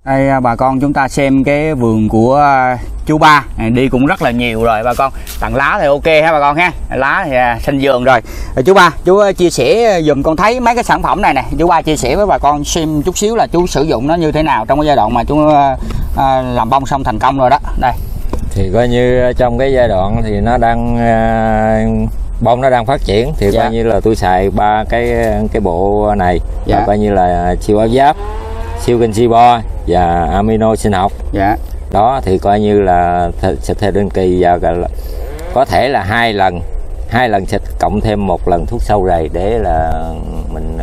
Đây bà con chúng ta xem cái vườn của chú Ba này, đi cũng rất là nhiều rồi bà con. Tặng lá thì ok ha bà con ha, lá thì xanh vườn rồi. Chú Ba, chú chia sẻ dùm con thấy mấy cái sản phẩm này nè, chú Ba chia sẻ với bà con xem chút xíu là chú sử dụng nó như thế nào trong cái giai đoạn mà chú làm bông xong thành công rồi đó. Đây thì coi như trong cái giai đoạn thì nó đang bông nó đang phát triển thì coi như là tôi xài ba cái bộ này, coi như là siêu áo giáp, siêu canxi bo và amino sinh học. Đó thì coi như là xịt theo định kỳ và có thể là hai lần xịt cộng thêm một lần thuốc sâu rầy để là mình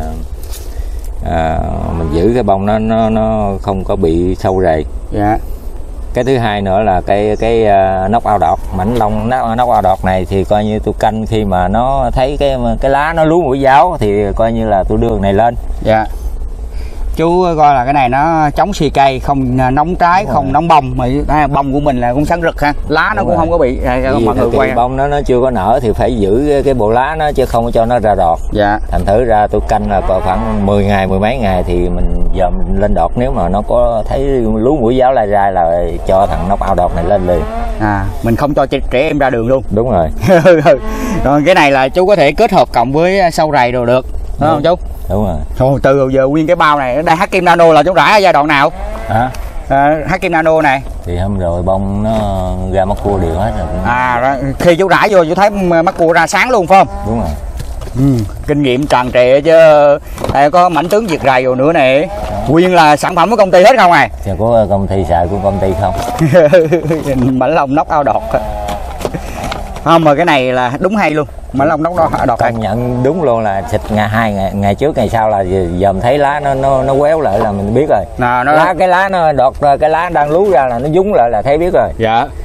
giữ cái bông nó không có bị sâu rầy. Cái thứ hai nữa là cái nóc ao đọt, mảnh lông nóc ao đọt này thì coi như tôi canh khi mà nó thấy cái lá nó lú mũi giáo thì coi như là tôi đưa này lên. Chú coi là cái này nó chống xì cây, không nóng trái, không nóng bông, mà bông của mình là cũng sáng rực ha, lá nó cũng không có bị mọi người quay. Bông nó chưa có nở thì phải giữ cái bộ lá nó chứ không cho nó ra đọt. Thành thử ra tôi canh là khoảng 10 ngày, mười mấy ngày thì mình giờ mình lên đọt, nếu mà nó có thấy lú mũi giáo lai rai là cho thằng nóc ao đọt này lên liền. Mình không cho trẻ em ra đường luôn. Đúng rồi. Rồi cái này là chú có thể kết hợp cộng với sâu rầy đồ được, đúng không chú? Đúng rồi. Thôi từ giờ nguyên cái bao này, đây H-Kim Nano là chú rải ở giai đoạn nào? H-Kim Nano này thì hôm rồi bông nó ra mắt cua đều hết rồi. Khi chú rải vô chú thấy mắt cua ra sáng luôn phải không? Đúng rồi. Kinh nghiệm tràn trề chứ. Có mảnh tướng diệt rầy rồi nữa nè. Nguyên là sản phẩm của công ty hết không à? Thì của công ty xài của công ty không. Mảnh lông nóc ao đọt không, mà cái này là đúng hay luôn, mảnh lông nóc đọt. Công nhận đúng luôn là xịt ngày trước ngày sau là dòm thấy lá nó quéo lại là mình biết rồi. Cái lá nó đọt ra, cái lá đang lú ra là nó dúng lại là thấy biết rồi.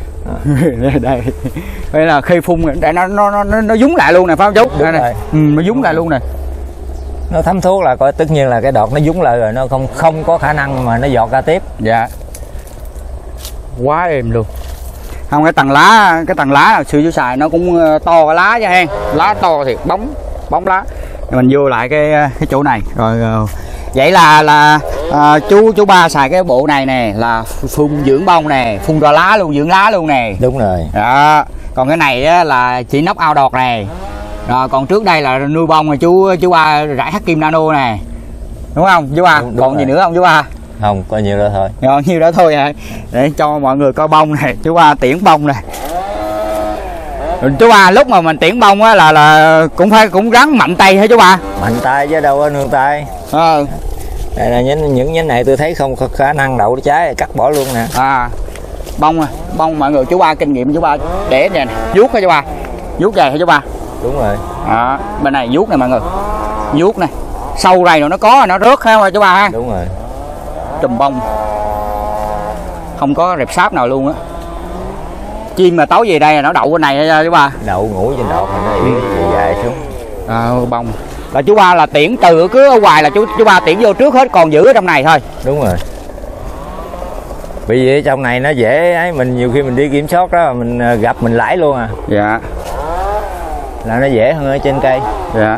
Đây là khi phun nó dúng lại luôn nè phải không chú? Đúng rồi. Nó dúng lại luôn nè. Nó thấm thuốc là coi tất nhiên là cái đọt nó dúng lại rồi, nó không có khả năng mà nó giọt ra tiếp. Quá êm luôn. Không, cái tầng lá là xưa chú xài nó cũng to cái lá nha hen, lá to thiệt, bóng lá. Mình vô lại cái chỗ này rồi. Vậy là chú Ba xài cái bộ này nè là phun dưỡng bông nè, phun ra lá luôn, dưỡng lá luôn nè. Đúng rồi. Còn cái này á, là chỉ nóc ao đọt này. Rồi còn trước đây là nuôi bông rồi chú Ba rải H-Kim Nano nè, đúng không chú Ba? Còn gì nữa không chú Ba? Không, có nhiêu đó thôi. Nhiêu đó thôi à. Để cho mọi người coi bông này, chú Ba tiễn bông này. Chú Ba lúc mà mình tiễn bông á là cũng ráng mạnh tay hả chú Ba? Mạnh tay chứ đâu có nương tay. Đây là những nhánh này tôi thấy không có khả năng đậu trái, cắt bỏ luôn nè. Bông mọi người, chú Ba kinh nghiệm chú Ba để nè, vuốt hả chú Ba? Vuốt về hả chú Ba? Đúng rồi. Bên này vuốt này mọi người, vuốt này, sâu rầy rồi nó có nó rớt ha chú Ba ha? Đúng rồi. Trùm bông không có rệp sáp nào luôn á. Chim mà tối về đây là nó đậu bên này ha chú Ba? Đậu ngủ trên đọt nó dài xuống. Bông là chú Ba là tiễn từ cứ ở ngoài là chú Ba tiễn vô trước hết, còn giữ ở trong này thôi. Đúng rồi. Bởi vì ở trong này nó dễ ấy, mình nhiều khi mình đi kiểm soát đó mình gặp mình lãi luôn à. Là nó dễ hơn ở trên cây.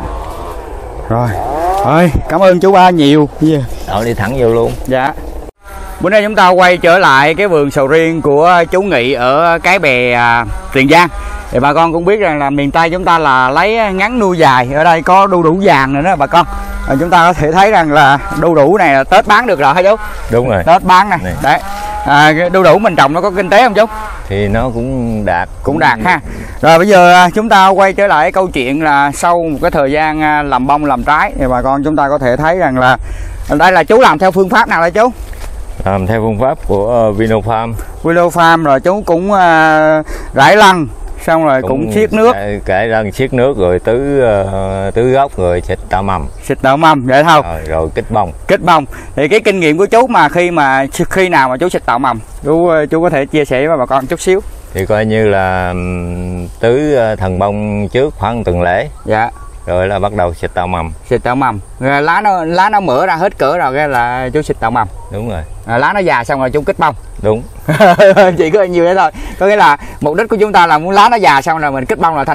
Rồi cảm ơn chú Ba nhiều. Đi thẳng vô luôn. Bữa nay chúng ta quay trở lại cái vườn sầu riêng của chú Nghị ở Cái Bè, Tiền Giang. Thì bà con cũng biết rằng là miền Tây chúng ta là lấy ngắn nuôi dài. Ở đây có đu đủ vàng nữa đó bà con. Chúng ta có thể thấy rằng là đu đủ này là Tết bán được rồi hả chú? Đúng rồi. Tết bán này. Đấy. Đu đủ mình trồng nó có kinh tế không chú? Thì nó cũng đạt. Cũng đạt ha. Rồi bây giờ chúng ta quay trở lại câu chuyện là sau một cái thời gian làm bông làm trái thì bà con chúng ta có thể thấy rằng là đây là chú làm theo phương pháp nào đây chú? Làm theo phương pháp của Vinofarm. Vinofarm rồi chú cũng rải lăn xong rồi cũng xiết nước, cải răng xiết nước rồi tứ gốc rồi xịt tạo mầm vậy thôi. Rồi kích bông. Thì cái kinh nghiệm của chú mà khi nào mà chú xịt tạo mầm chú có thể chia sẻ với bà con chút xíu? Thì coi như là tứ thần bông trước khoảng tuần lễ. Rồi là bắt đầu xịt tạo mầm. Rồi lá nó mở ra hết cỡ rồi cái là chú xịt tạo mầm. Đúng rồi. Lá nó già xong rồi chú kích bông. Đúng. Chỉ có nhiêu đấy thôi. Có nghĩa là mục đích của chúng ta là muốn lá nó già xong rồi mình kích bông là thành công.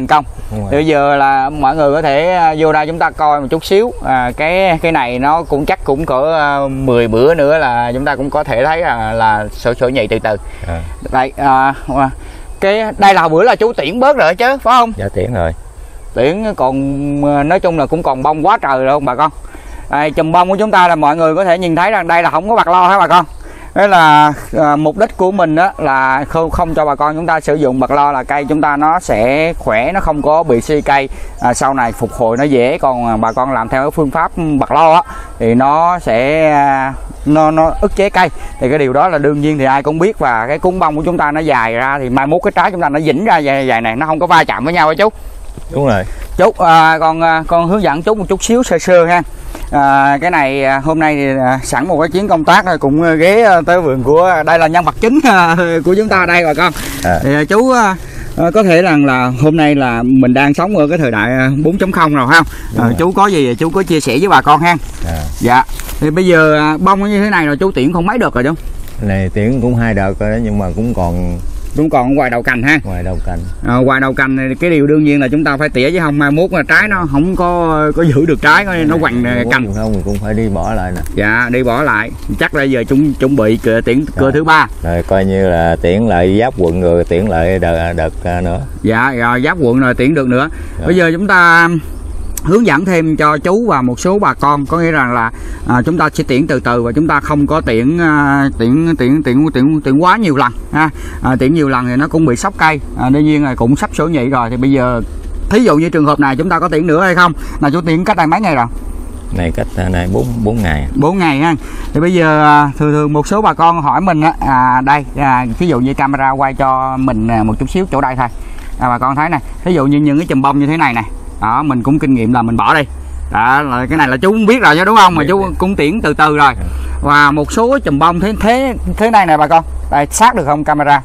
Thì bây giờ là mọi người có thể vô đây chúng ta coi một chút xíu. Cái này nó cũng chắc cũng cỡ 10 bữa nữa là chúng ta cũng có thể thấy là sổ nhị từ từ. Đây đây là bữa là chú tiễn bớt rồi chứ phải không? Dạ tiễn rồi. Tiễn còn nói chung là cũng còn bông quá trời rồi không bà con. Đây, chùm bông của chúng ta là mọi người có thể nhìn thấy rằng đây là không có bạc lo hả bà con. Đó là mục đích của mình đó là không cho bà con chúng ta sử dụng bạc lo, là cây chúng ta nó sẽ khỏe, nó không có bị suy cây, sau này phục hồi nó dễ. Còn bà con làm theo cái phương pháp bạc lo á thì nó sẽ nó ức chế cây, thì cái điều đó là đương nhiên thì ai cũng biết. Và cái cuống bông của chúng ta nó dài ra thì mai mốt cái trái chúng ta nó dĩnh ra dài này, nó không có va chạm với nhau hả chú? Đúng rồi chú. Con hướng dẫn chú một chút xíu sơ sơ ha. Cái này hôm nay thì sẵn một cái chuyến công tác rồi cũng ghé tới vườn của, đây là nhân vật chính của chúng ta đây bà con. Thì chú có thể rằng là hôm nay là mình đang sống ở cái thời đại 4.0 rồi không? Chú có gì chú có chia sẻ với bà con ha. Dạ. Thì bây giờ bông như thế này rồi chú tiễn không mấy được rồi chú? Này tiễn cũng 2 đợt rồi đó, nhưng mà cũng còn ngoài đầu cành ha. Ngoài đầu cành. Ngoài đầu cành này cái điều đương nhiên là chúng ta phải tỉa chứ không mai mốt là trái nó không có giữ được trái, nó quằn cành. Không thì cũng phải đi bỏ lại nè. Dạ, đi bỏ lại. Chắc là giờ chuẩn bị tiễn cưa thứ 3. Rồi coi như là tiễn lại giáp quận rồi tiễn lại đợt nữa. Dạ, rồi giáp quận rồi tiễn được nữa. Bây giờ chúng ta hướng dẫn thêm cho chú và một số bà con, có nghĩa rằng là chúng ta sẽ tiễn từ từ và chúng ta không có tiễn quá nhiều lần ha. Tiễn nhiều lần thì nó cũng bị sốc cây. Đương nhiên là cũng sắp sổ nhị rồi, thì bây giờ thí dụ như trường hợp này chúng ta có tiễn nữa hay không? Là chú tiễn cách đây mấy ngày rồi? Này cách này 4 ngày. 4 ngày ha. Thì bây giờ thường một số bà con hỏi mình đây ví dụ như camera quay cho mình một chút xíu chỗ đây thôi. Bà con thấy này, ví dụ như những cái chùm bông như thế này này. Đó, mình cũng kinh nghiệm là mình bỏ đi. Đó, là cái này là chú cũng biết rồi chứ đúng không? Mà chú cũng tiễn từ từ rồi. Và một số chùm bông thế này nè bà con. Đây, sát được không camera?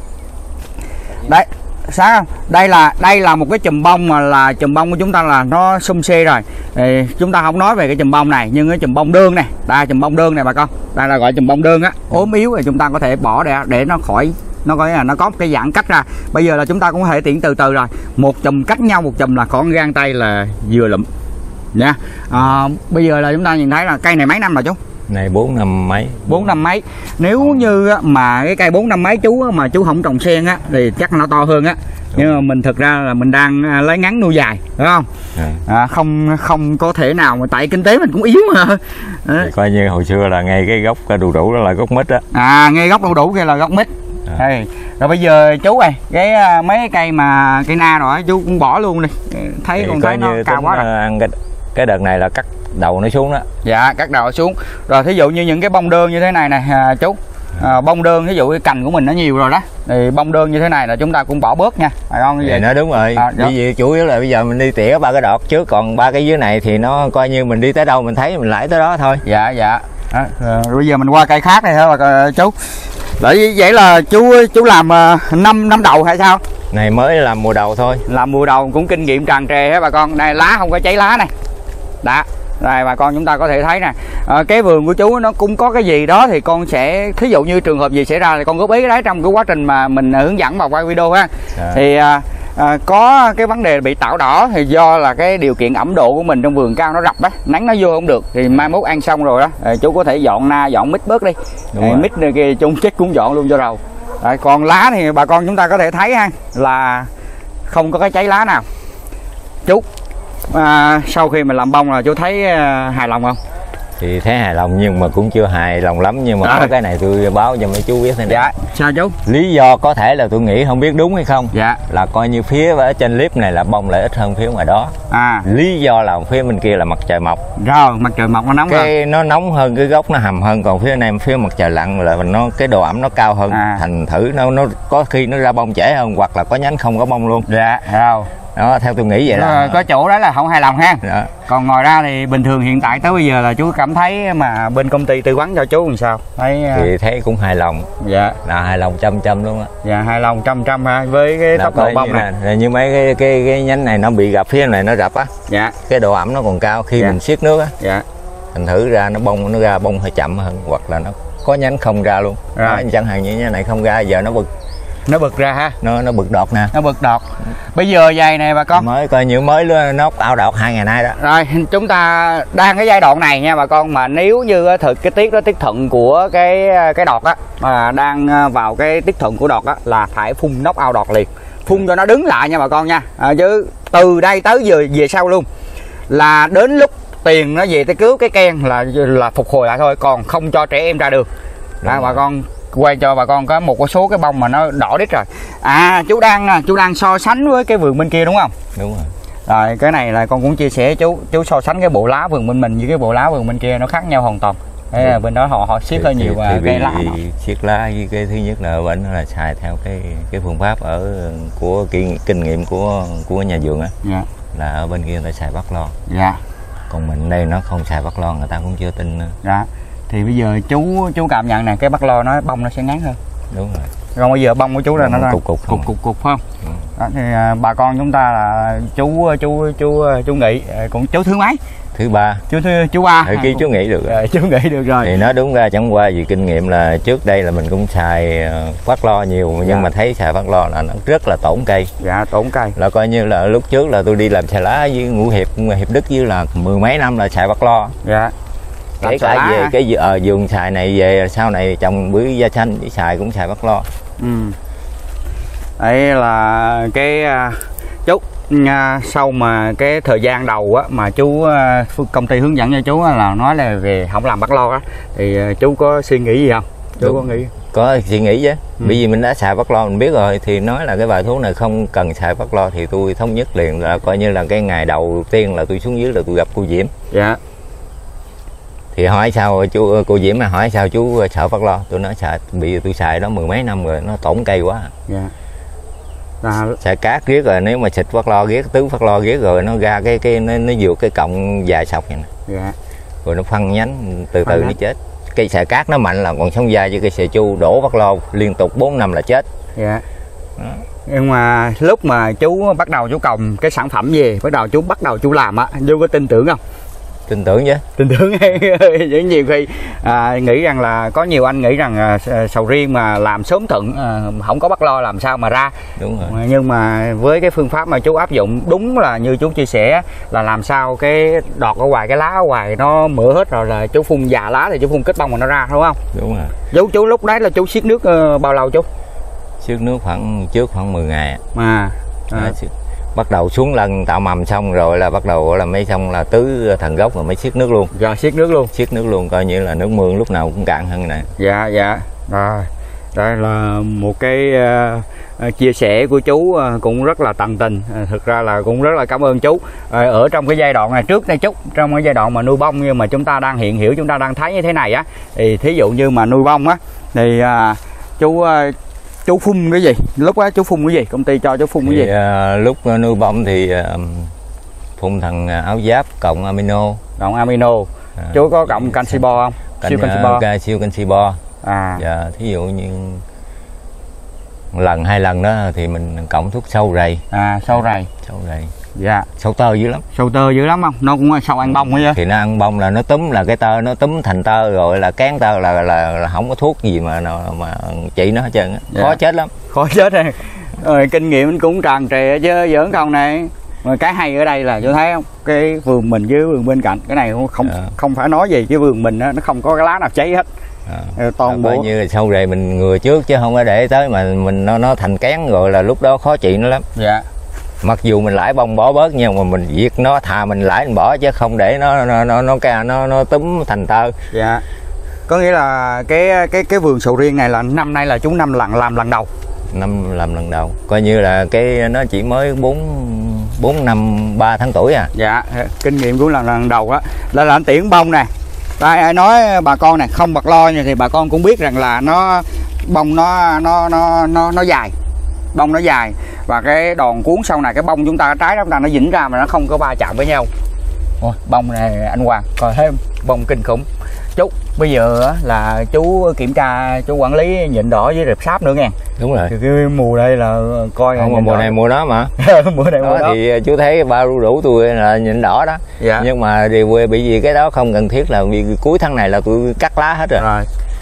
Đấy, sát không? Đây là một cái chùm bông mà là chùm bông của chúng ta là nó sum xê rồi. Thì chúng ta không nói về cái chùm bông này, nhưng cái chùm bông đơn này, đây chùm bông đơn này bà con. Đây là gọi chùm bông đơn á, ốm yếu thì chúng ta có thể bỏ để nó khỏi, nó có cái giãn cách ra. Bây giờ là chúng ta cũng có thể tiễn từ từ rồi. Một chùm cách nhau một chùm là khoảng gang tay là vừa lụm nha. Bây giờ là chúng ta nhìn thấy là cây này mấy năm rồi chú? Này 4 năm mấy. 4 năm mấy. Nếu như mà cái cây 4 năm mấy chú mà chú không trồng sen á thì chắc nó to hơn á. Nhưng mà mình thực ra là mình đang lấy ngắn nuôi dài, đúng không? Không có thể nào mà tại kinh tế mình cũng yếu mà. Coi như hồi xưa là ngay cái gốc đu đủ đó là gốc mít á. Ngay gốc đu đủ kia là gốc mít. Rồi bây giờ chú ơi, cái mấy cây mà cây na rồi chú cũng bỏ luôn đi. Thấy con thấy nó cao quá rồi. Ăn cái đợt này là cắt đầu nó xuống đó. Dạ, cắt đầu nó xuống. Rồi thí dụ như những cái bông đơn như thế này nè chú. Bông đơn ví dụ cái cành của mình nó nhiều rồi đó, thì bông đơn như thế này là chúng ta cũng bỏ bớt nha, phải không? Vậy nó đúng rồi. Bởi vì chủ yếu là bây giờ mình đi tỉa 3 cái đọt trước, còn 3 cái dưới này thì nó coi như mình đi tới đâu mình thấy mình lãi tới đó thôi. Dạ. Rồi bây giờ mình qua cây khác này thôi chú. Vậy là chú làm năm đầu hay sao? Này mới làm mùa đầu thôi. Làm mùa đầu cũng kinh nghiệm tràn trề hết bà con. Này lá không có cháy lá này. Đã. Đây bà con chúng ta có thể thấy nè, cái vườn của chú nó cũng có cái gì đó thì con sẽ, thí dụ như trường hợp gì xảy ra thì con góp ý cái đấy trong cái quá trình mà mình hướng dẫn và quay video ha. Thì có cái vấn đề bị tảo đỏ thì do là cái điều kiện ẩm độ của mình trong vườn cao nó rập á, nắng nó vô không được, thì mai mốt ăn xong rồi đó chú có thể dọn mít bớt đi. Mít này kia chung chết cũng dọn luôn cho rồi. Còn lá thì bà con chúng ta có thể thấy ha, là không có cái cháy lá nào. Chú sau khi mình làm bông là chú thấy hài lòng không? Thì thấy hài lòng nhưng mà cũng chưa hài lòng lắm, nhưng mà có cái này tôi báo cho mấy chú biết thế này. Dạ, sao chú? Lý do có thể là tôi nghĩ không biết đúng hay không. Dạ. Là coi như phía ở trên clip này là bông lại ít hơn phía ngoài đó. Lý do là phía bên kia là mặt trời mọc. Rồi, mặt trời mọc nó nóng rồi. Nó nóng hơn, cái gốc nó hầm hơn, còn phía này phía mặt trời lặn là nó cái độ ẩm nó cao hơn. Thành thử nó có khi nó ra bông trễ hơn, hoặc là có nhánh không có bông luôn. Dạ, rồi. Đó, theo tôi nghĩ vậy đó. Có chỗ đó là không hài lòng ha. Dạ. Còn ngoài ra thì bình thường hiện tại tới bây giờ là chú cảm thấy mà bên công ty tư vấn cho chú làm sao? Thì thấy cũng hài lòng. Dạ. Là hài lòng trăm luôn á. Dạ, hài lòng trăm ha, với cái tốc độ bông này. Như mấy cái nhánh này nó bị gặp phía này nó rập á. Dạ. Cái độ ẩm nó còn cao khi mình siết nước á. Dạ. Thành thử ra nó ra bông hơi chậm hơn, hoặc là nó có nhánh không ra luôn. Đó, chẳng hạn như nhánh này không ra, giờ nó bực. Nó bực ra ha. Nó bực đọt nè. Nó bực đọt. Bây giờ dày này bà con. Mới coi như mới nóc ao đọt 2 ngày nay đó. Rồi chúng ta đang cái giai đoạn này nha bà con, mà nếu như thực cái tiết đó, tiết thuận của cái đọt á, mà đang vào cái tiết thuận của đọt á là phải phun nóc ao đọt liền. Phun cho nó đứng lại nha bà con nha. Chứ từ đây tới giờ về sau luôn là đến lúc tiền nó về tới cứu cái ken là phục hồi lại thôi, còn không cho trẻ em ra đường. Đó, bà con quay cho bà con có một số cái bông mà nó đỏ đít rồi. Chú đang so sánh với cái vườn bên kia đúng không? Đúng rồi. Rồi cái này là con cũng chia sẻ chú so sánh cái bộ lá vườn bên mình với cái bộ lá vườn bên kia nó khác nhau hoàn toàn. Thế là bên đó họ siết hơi nhiều cây lá. Siết lá với cái thứ nhất là bên là xài theo cái phương pháp của kinh nghiệm của nhà vườn á. Dạ. Là ở bên kia người ta xài Bắc Lo. Dạ. Còn mình đây nó không xài Bắc Lo, người ta cũng chưa tin nữa. Dạ. Thì bây giờ chú cảm nhận nè, cái Bắc Lo nó bông nó sẽ ngắn hơn. Đúng rồi. Còn bây giờ bông của chú là nó cục phải không? Đó, thì bà con chúng ta là chú Nghị cũng chú thứ mấy? Thứ ba. Chú ba. Khi chú nghĩ được rồi. Chú nghĩ được rồi. Thì nó đúng ra chẳng qua vì kinh nghiệm là trước đây là mình cũng xài Bắc Lo nhiều, nhưng mà thấy xài Bắc Lo là nó rất là tổn cây. Dạ, tổn cây. Là coi như là lúc trước là tôi đi làm xài lá với Ngũ Hiệp Đức với là 10 mấy năm là xài Bắc Lo. Dạ. Kể cả về cái vườn xài này về sau này trồng bưởi da xanh với xài cũng xài Bắc Lo. Đấy là cái chú sau mà cái thời gian đầu á mà chú công ty hướng dẫn cho chú là nói là về không làm Bắc Lo á, thì chú có suy nghĩ gì không? Chú có nghĩ? Có suy nghĩ chứ. Bởi vì mình đã xài Bắc Lo mình biết rồi, thì nói là cái bài thuốc này không cần xài Bắc Lo thì tôi thống nhất liền, là coi như là cái ngày đầu tiên là tôi xuống dưới là tôi gặp cô Diễm. Dạ. Thì hỏi sao cô Diễm mà hỏi sao chú sợ Bắc Lo, tôi nói xài bị tôi xài đó 10 mấy năm rồi, nó tổn cây quá. Dạ. Xài cát riết rồi, nếu mà xịt Bắc Lo riết, tứ Bắc Lo riết rồi nó ra nó vượt cái cọng dài sọc vậy nè. Dạ. Rồi nó phân nhánh từ từ nó chết. Cây xài cát nó mạnh là còn sống dai, với cây xài chu đổ Bắc Lo liên tục 4 năm là chết. Dạ. Đó. Nhưng mà lúc mà chú bắt đầu chú trồng cái sản phẩm gì, bắt đầu chú làm á, chú có tin tưởng không? Tin tưởng chứ. Tin tưởng. Với nhiều khi nghĩ rằng là có nhiều anh nghĩ rằng sầu riêng mà làm sớm thuận không có Bắc Lo làm sao mà ra. Đúng rồi. Nhưng mà với cái phương pháp mà chú áp dụng đúng là như chú chia sẻ là làm sao cái đọt ở ngoài, cái lá ở ngoài nó mỡ hết rồi là chú phun già lá thì chú phun kết bông mà nó ra đúng không? Đúng rồi. Chú lúc đấy là chú xiết nước bao lâu chú? Xiết nước khoảng 10 ngày. Bắt đầu xuống lần tạo mầm xong rồi là bắt đầu là mấy xong là tứ thần gốc rồi mới xiết nước luôn. Rồi xiết nước luôn. Xiết nước luôn, coi như là nước mương lúc nào cũng cạn hơn này. Dạ dạ. Rồi. Đây là một cái chia sẻ của chú cũng rất là tận tình. Thực ra là cũng rất là cảm ơn chú. Ở trong cái giai đoạn này trước đây chút, trong cái giai đoạn mà nuôi bông nhưng mà chúng ta đang hiện hiểu, chúng ta đang thấy như thế này á, thì thí dụ như mà nuôi bông á thì chú phun cái gì? Lúc đó chú phun cái gì? Công ty cho chú phun cái gì? Lúc nuôi bông thì phun thằng áo giáp cộng amino. Cộng amino. Chú có cộng canxi bo không? Siêu canxi bo. Siêu canxi bo. Dạ, thí dụ như lần 2 lần đó thì mình cộng thuốc sâu rầy. Sâu rầy. Dạ. Sâu tơ dữ lắm. Sâu tơ dữ lắm không? Nó cũng sâu ăn bông chứ. Thì nó ăn bông là nó túm, là cái tơ nó túm thành tơ rồi là cán tơ là không có thuốc gì mà trị nó hết trơn. Dạ. Khó chết lắm. Khó chết rồi. Kinh nghiệm cũng tràn trề chứ giỡn không này. Mà cái hay ở đây là chú thấy không? Cái vườn mình với vườn bên cạnh cái này không phải nói gì, cái vườn mình nó không có cái lá nào cháy hết. Toàn bộ như sâu rầy mình ngừa trước chứ không có để tới mà mình nó thành cán rồi là lúc đó khó trị nó lắm. Dạ. Mặc dù mình lãi bông bỏ bớt nhưng mà mình diệt nó, thà mình lãi mình bỏ chứ không để nó túm thành tơ. Dạ. Có nghĩa là cái vườn sầu riêng này là năm nay là chú làm lần đầu. Làm lần đầu. Coi như là cái nó chỉ mới 4 năm 3 tháng tuổi à. Dạ, kinh nghiệm cũng là lần đầu á. Là anh tiễn bông nè. Đây ai nói bà con này không Bắc Lo thì bà con cũng biết rằng là bông nó dài. Bông nó dài và cái đòn cuốn sau này cái bông chúng ta, cái trái chúng ta nó dính ra mà nó không có va chạm với nhau. Bông này anh Hoàng coi thêm bông kinh khủng. Chú bây giờ là chú kiểm tra, chú quản lý nhịn đỏ với rệp sáp nữa nghe. Đúng rồi. Thì cái mùa đây là coi không, mà mùa này mùa đó mà. Mùa này mùa đó thì chú thấy ba rủ tôi là nhịn đỏ đó. Dạ. Nhưng mà đi quê bị gì cái đó không cần thiết, là vì cuối tháng này là tôi cắt lá hết rồi.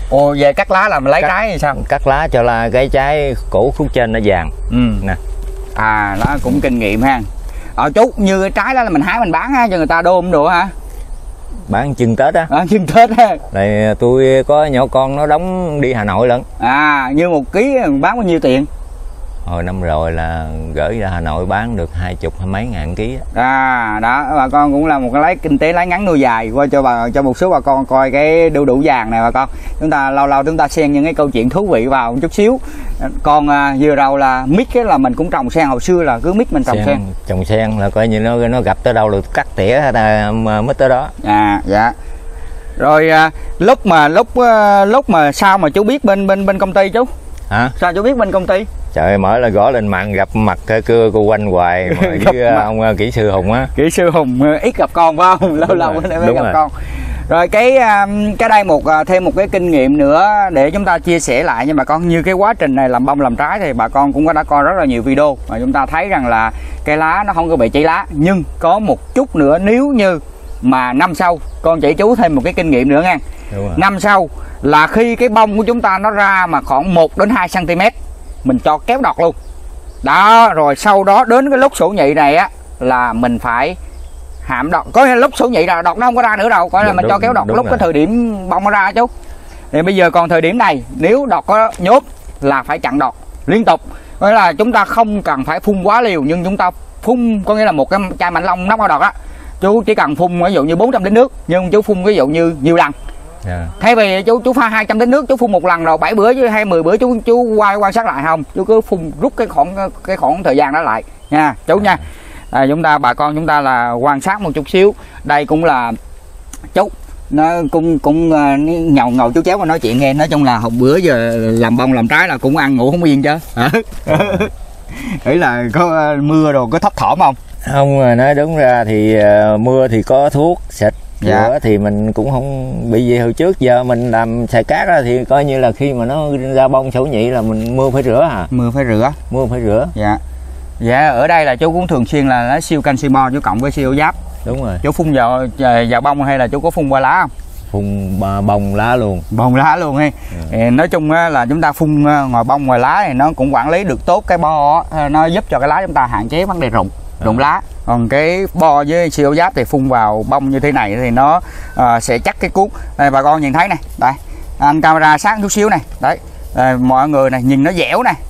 Ồ, về cắt lá là mình lấy trái thì sao? Cắt lá cho là cái trái cổ khúc trên nó vàng. Nè. À, nó cũng kinh nghiệm ha. Chú, như cái trái đó là mình hái mình bán ha, cho người ta đôm đồ hả? Bán chừng Tết á. Chừng Tết ha. Này tôi có nhỏ con nó đóng đi Hà Nội lận. À, như 1 ký bán bao nhiêu tiền? Hồi năm rồi là gửi ra Hà Nội bán được 20 hay mấy ngàn ký. À, đó, bà con cũng là một cái kinh tế lái ngắn nuôi dài qua cho một số bà con coi cái đu đủ vàng này bà con. Chúng ta lâu lâu chúng ta xen những cái câu chuyện thú vị vào một chút xíu. Còn vừa đầu là mít cái là mình cũng trồng sen, hồi xưa là cứ mít mình trồng sen. Trồng sen là coi như nó gặp tới đâu là cắt tỉa mít tới đó. À, dạ. Rồi lúc mà sao mà chú biết bên công ty chú? Hả? Sao chú biết bên công ty? Trời, mở là gõ lên mạng gặp mặt cưa cô quanh hoài mà với ông kỹ sư Hùng á. Kỹ sư Hùng ít gặp con phải không? Lâu lâu mới gặp con. Rồi cái đây thêm một cái kinh nghiệm nữa để chúng ta chia sẻ lại nha bà con. Như cái quá trình này làm bông làm trái thì bà con cũng đã coi rất là nhiều video mà chúng ta thấy rằng là cái lá nó không có bị cháy lá, nhưng có một chút nữa nếu như mà năm sau con chỉ chú thêm một cái kinh nghiệm nữa nha. Năm sau là khi cái bông của chúng ta nó ra mà khoảng 1 đến 2 cm mình cho kéo đọt luôn đó. Rồi sau đó đến cái lúc sổ nhị này á là mình phải hạm đọt, có lúc sổ nhị là đọt nó không có ra nữa đâu, coi là mình cho kéo đọt lúc cái thời điểm bông nó ra chú. Thì bây giờ còn thời điểm này nếu đọt có nhốt là phải chặn đọt liên tục, có nghĩa là chúng ta không cần phải phun quá liều, nhưng chúng ta phun có nghĩa là một cái chai mạnh long nóc đọt á, chú chỉ cần phun ví dụ như 400 lít nước, nhưng chú phun ví dụ như nhiều lần. Thay vì chú pha 200 lít nước chú phun một lần rồi 7 bữa chứ hay 10 bữa chú quan sát lại không, chú cứ phun rút cái khoảng thời gian đó lại nha chú nha. Chúng ta bà con chúng ta là quan sát một chút xíu. Đây cũng là chú nó cũng ngồi chú chéo và nói chuyện nghe. Nói chung là bữa giờ làm bông làm trái là cũng ăn ngủ không yên chứ. Nghĩ là có mưa rồi có thấp thỏm không? Không, nói đúng ra thì mưa thì có thuốc xịt. Dạ. Thì mình cũng không bị gì. Hồi trước giờ mình làm xài cát á, thì coi như là khi mà nó ra bông sổ nhị là mình mưa phải rửa hả? Mưa phải rửa. Dạ. Dạ, ở đây là chú cũng thường xuyên là lấy siêu canxi bo chú cộng với siêu giáp. Đúng rồi. Chú phun vào bông hay là chú có phun qua lá không? Phun bông lá luôn. Bông lá luôn hay. Nói chung là chúng ta phun ngoài bông ngoài lá thì nó cũng quản lý được tốt cái bo, nó giúp cho cái lá chúng ta hạn chế vấn đề rụng lá. Còn cái bo với siêu giáp thì phun vào bông như thế này thì nó sẽ chắc cái cuốc. Đây bà con nhìn thấy này, đây anh camera sát chút xíu này, đấy mọi người này nhìn nó dẻo này,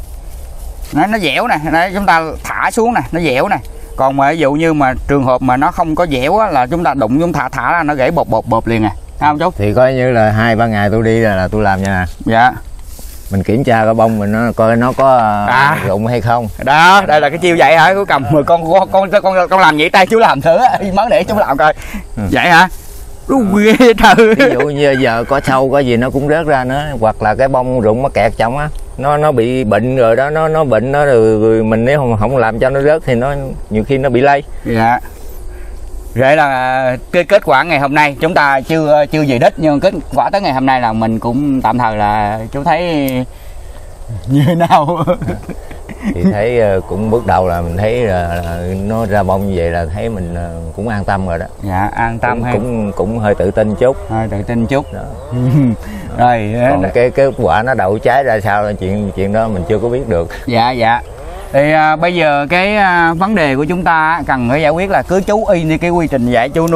nó dẻo này, đấy chúng ta thả xuống này nó dẻo này. Còn mà ví dụ như mà trường hợp mà nó không có dẻo á, là chúng ta đụng chúng ta thả ra nó gãy bột liền à, thấy không chú? Thì coi như là 2-3 ngày tôi đi là tôi làm nha. Dạ. Mình kiểm tra cái bông mình nó coi nó có rụng hay không. Đó, đây là cái chiêu vậy hả? Chú cầm con làm vậy tay chú làm thử món để chú làm coi. Vậy hả? Ghê trời. Ví dụ như giờ có sâu có gì nó cũng rớt ra nữa, hoặc là cái bông rụng nó kẹt trong á, nó bị bệnh rồi đó, nó bệnh nó rồi mình nếu không làm cho nó rớt thì nó nhiều khi nó bị lây. Dạ. Vậy là cái kết quả ngày hôm nay chúng ta chưa về đích, nhưng kết quả tới ngày hôm nay là mình cũng tạm thời là chú thấy như thế nào? Thì thấy cũng bước đầu là mình thấy là nó ra bông như vậy là thấy mình cũng an tâm rồi đó. Dạ, an tâm hay cũng hơi tự tin chút. Hơi tự tin chút. Đó. Rồi còn cái quả nó đậu trái ra sao là chuyện đó mình chưa có biết được. Dạ dạ. Thì bây giờ cái vấn đề của chúng ta cần phải giải quyết là cứ chú y như cái quy trình vậy. Chú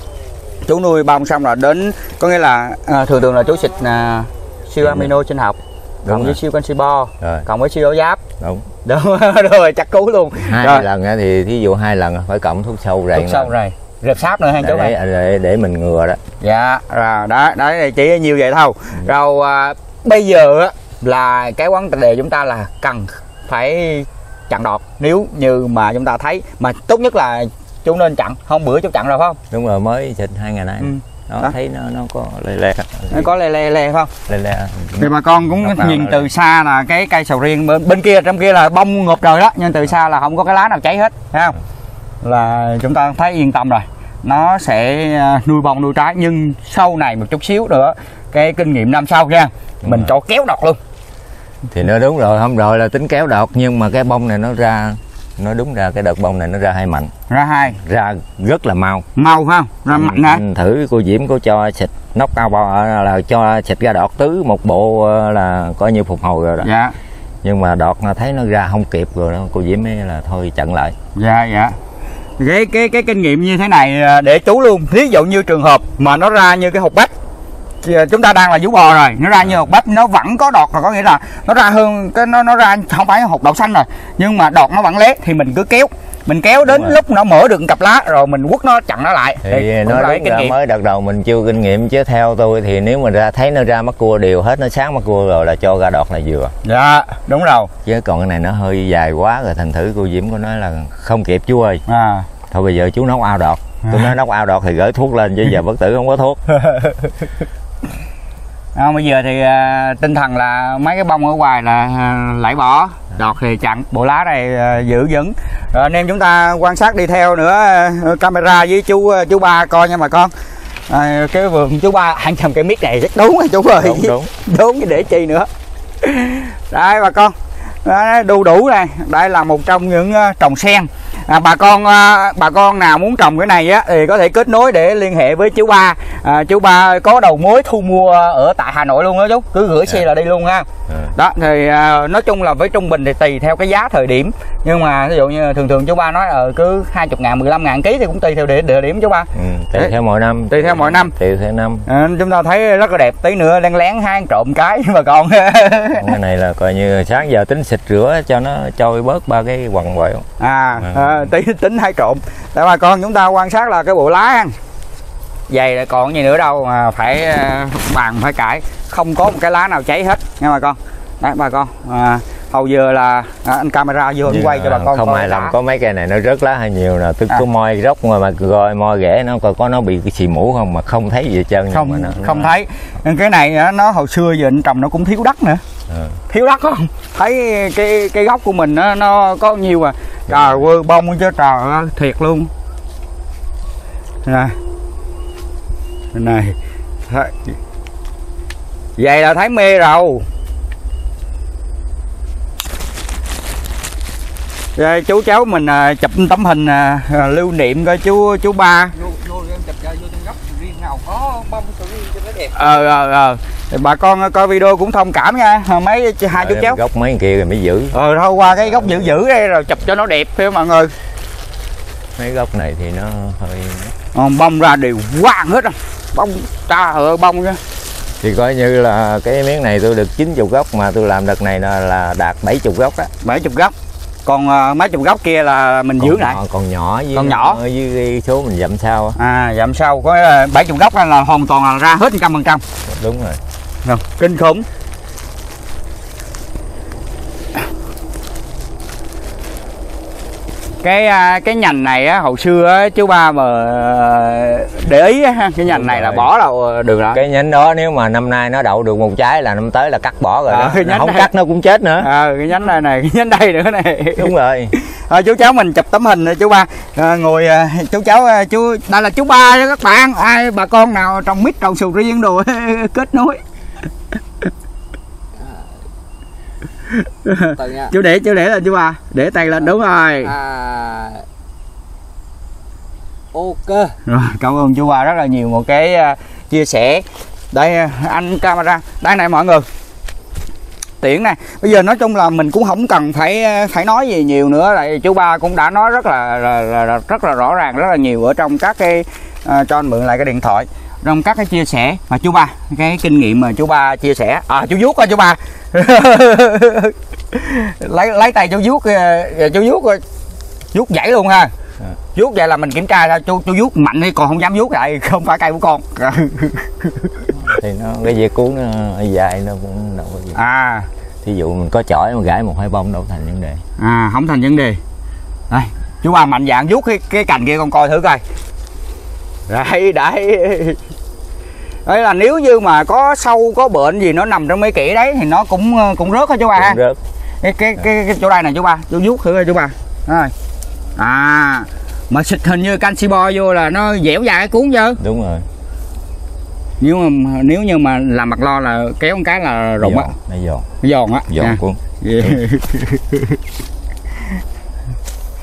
nuôi bông xong rồi đến, có nghĩa là thường là chú xịt siêu amino sinh học cộng với siêu canxi bo cộng với siêu giáp. Đúng rồi, chắc cú luôn. 2 lần thì thí dụ 2 lần phải cộng thuốc sâu rầy rệp sáp nữa ha chú ơi, để mình ngừa đó. Dạ rồi đó đấy, chỉ nhiều vậy thôi. Rồi bây giờ là cái vấn đề chúng ta là cần phải chặn đọt. Nếu như mà chúng ta thấy mà tốt nhất là chú nên chặn, hôm bữa chú chặn rồi phải không? Đúng rồi, mới xịt 2 ngày nay. Đó. Thấy nó có le nó có le không? Le. Thì bà con cũng nhìn từ xa là cái cây sầu riêng bên kia, trong kia là bông ngộp trời đó, nhưng từ xa là không có cái lá nào cháy hết, thấy không? Là chúng ta thấy yên tâm rồi, nó sẽ nuôi bông nuôi trái. Nhưng sau này một chút xíu nữa cái kinh nghiệm năm sau nha, mình cho kéo đọt luôn. Thì nó đúng rồi, hôm rồi là tính kéo đọt, nhưng mà cái bông này nó ra Nói đúng ra cái đợt bông này nó ra hai mạnh. Ra hai. Ra rất là mau. Mau phải không? Ra mạnh hả? Thử cô Diễm có cho xịt nóc cao bò là cho xịt ra đọt tứ một bộ là coi như phục hồi rồi đó. Dạ. Nhưng mà đọt thấy nó ra không kịp rồi đó, cô Diễm mới là thôi chặn lại. Dạ dạ. Cái kinh nghiệm như thế này để chú luôn. Ví dụ như trường hợp mà nó ra như cái hột bách, chúng ta đang là vú bò rồi, nó ra như hột bách nó vẫn có đọt, rồi có nghĩa là nó ra hơn cái nó ra không phải hột đậu xanh rồi, nhưng mà đọt nó vẫn lé thì mình cứ kéo, mình kéo đến lúc nó mở được cặp lá rồi mình quất nó chặn nó lại. Thì nó đúng ra mới đợt đầu mình chưa kinh nghiệm, chứ theo tôi thì nếu mà ra thấy nó ra mắt cua đều hết, nó sáng mắt cua rồi là cho ra đọt là vừa. Dạ đúng rồi. Chứ còn cái này nó hơi dài quá rồi, thành thử cô Diễm có nói là không kịp chú ơi. Thôi bây giờ chú nấu ao đọt. Tôi nói nấu ao đọt thì gửi thuốc lên, chứ giờ bất tử không có thuốc. Bây giờ thì tinh thần là mấy cái bông ở ngoài là lãi bỏ, đọt thì chặn, bộ lá này giữ vững. Rồi anh em chúng ta quan sát đi theo nữa, camera với chú Ba coi nha bà con. Cái vườn chú Ba ăn trồng cây mít này rất đúng rồi chú ơi. Đúng để chi nữa. Đây bà con, đu đủ này, đây là một trong những trồng sen. Bà con nào muốn trồng cái này á thì có thể kết nối để liên hệ với chú Ba. Chú Ba có đầu mối thu mua ở tại Hà Nội luôn đó chú, cứ gửi xe là đi luôn ha. Đó thì nói chung là với trung bình thì tùy theo cái giá thời điểm, nhưng mà ví dụ như thường chú Ba nói cứ 20.000 15.000 ký thì cũng tùy theo địa điểm chú Ba. Tùy theo mỗi năm. Tùy theo mỗi năm. Tùy theo năm. Chúng ta thấy rất là đẹp, tí nữa lén hang trộm cái mà còn. Cái này là coi như sáng giờ tính xịt rửa cho nó trôi bớt ba cái quằn quẹo. Tính hay trộm. Để bà con chúng ta quan sát là cái bộ lá dày là còn gì nữa đâu mà phải bàn phải cãi, không có một cái lá nào cháy hết nha bà con. Đấy bà con, hầu giờ là anh camera vô anh quay cho bà con không ai làm có mấy cây này nó rớt lá hay nhiều nè, tôi cứ moi gốc mà rồi moi rễ nó coi có nó bị cái xì mũ không mà không thấy gì hết trơn. Không thấy. Cái này nó hồi xưa giờ anh trồng nó cũng thiếu đất nữa. Thiếu đất không? Thấy cái gốc của mình nó có nhiều à. Trời ơi bông chứ trời ơi, thiệt luôn. Này. Vậy là thấy mê rồi. Rồi, chú cháu mình chụp tấm hình lưu niệm coi chú Ba. Vô em chụp vô trong góc riêng nào có bông tự nhiên cho nó đẹp. Bà con coi video cũng thông cảm nha, mấy hai chú cháu. Góc mấy kia rồi mới giữ. Thôi qua cái góc giữ đây rồi chụp cho nó đẹp phải mọi người. Mấy góc này thì nó hơi bông ra đều quang hết rồi. Bông ta bông nha. Thì coi như là cái miếng này tôi được 90 gốc mà tôi làm đợt này là đạt 70 gốc á. 70 gốc. Còn mấy chục gốc kia là mình giữ lại. Còn nhỏ với số mình dặm sau. Dặm sau có 70 gốc là hoàn toàn là ra hết 100%. Đúng rồi. Kinh khủng. Cái nhành này á, hồi xưa á, chú Ba mà để ý á, cái nhành này là bỏ đâu được rồi. Cái nhánh đó nếu mà năm nay nó đậu được một trái là năm tới là cắt bỏ rồi đó. Không cắt nó cũng chết nữa. Cái nhánh này cái nhánh đây nữa này. Đúng rồi. Chú cháu mình chụp tấm hình chú Ba. Ngồi chú cháu đây là chú Ba cho các bạn. Ai bà con nào trồng mít trồng sầu riêng đồ kết nối. Chú để lên chú Ba, để tay lên đúng rồi. Ok. Rồi cảm ơn chú Ba rất là nhiều một cái chia sẻ. Đây anh camera, đây này mọi người. Tiễn này, bây giờ nói chung là mình cũng không cần phải nói gì nhiều nữa, tại chú Ba cũng đã nói rất là rõ ràng, rất là nhiều ở trong các cái cho anh mượn lại cái điện thoại, trong các cái chia sẻ mà chú Ba, cái kinh nghiệm mà chú Ba chia sẻ. Chú vuốt coi chú Ba. lấy tay chú vuốt dãy luôn ha. Vuốt vậy là mình kiểm tra ra chú vuốt mạnh hay còn không dám vuốt lại, không phải cây của con. Thì nó cái dây cuốn nó dài nó cũng đâu có gì. Thí dụ mình có chổi mà gãi 1-2 bông đâu thành vấn đề. Không thành vấn đề. Đây chú Ba mạnh dạn vuốt cái cành kia con coi thử coi. Đấy đấy là nếu như mà có sâu có bệnh gì nó nằm trong mấy kỹ đấy thì nó cũng rớt hả chú Ba ha. Rớt. Cái chỗ đây này chú Ba, chú vuốt thử coi chú Ba. Rồi. Mà xịt hình như canxi bo vô là nó dẻo dài cái cuốn chứ. Đúng rồi. Nếu như mà làm mặt lo là kéo một cái là rụng á. Nó giòn. Giòn á. Giòn cuốn.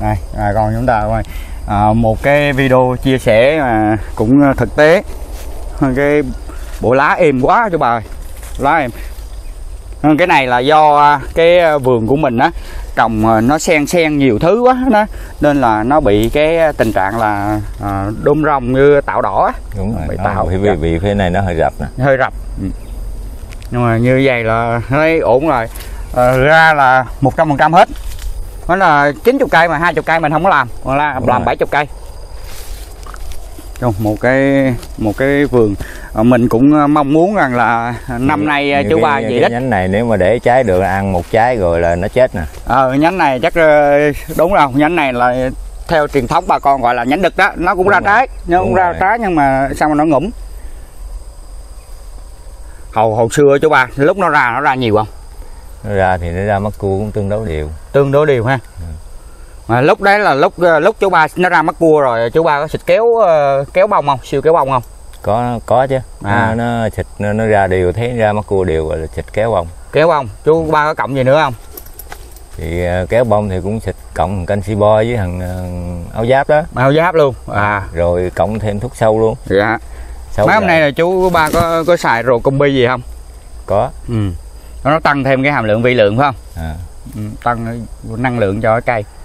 Đây, con chúng ta coi một cái video chia sẻ mà cũng thực tế. Cái bộ lá êm quá chú bà ơi, lá êm. Cái này là do cái vườn của mình á trồng nó xen nhiều thứ quá đó, nên là nó bị cái tình trạng là đốm rong như tạo đỏ á. Đúng rồi, bị tạo vì phía này nó hơi rập nè, hơi rập. Nhưng mà như vậy là thấy ổn rồi. Ra là 100% hết. Nó là 90 cây mà 20 cây mình không có làm, còn làm 70 cây. Một cái vườn mình cũng mong muốn rằng là năm nay chú ba về đất. Nhánh này nếu mà để trái được ăn một trái rồi là nó chết nè. Nhánh này chắc đúng rồi, nhánh này là theo truyền thống bà con gọi là nhánh đực đó, nó cũng ra trái, nhưng mà sao mà nó ngủm. Hồi xưa chú ba lúc nó ra nhiều không? Nó ra thì nó ra mắc cua cũng tương đối đều ha. Mà lúc đấy là lúc chú ba nó ra mắc cua rồi, chú ba có xịt kéo bông không, siêu kéo bông không? Có chứ. Nó xịt nó ra đều, thấy ra mắc cua đều rồi là xịt kéo bông. Chú ba có cộng gì nữa không? Thì kéo bông thì cũng xịt cộng canxi bo với thằng áo giáp đó. Áo giáp luôn. Rồi cộng thêm thuốc sâu luôn. Dạ. Mấy hôm nay là chú ba có xài rồi combi gì không? Có. Nó tăng thêm cái hàm lượng vi lượng phải không? Tăng năng lượng cho cái cây.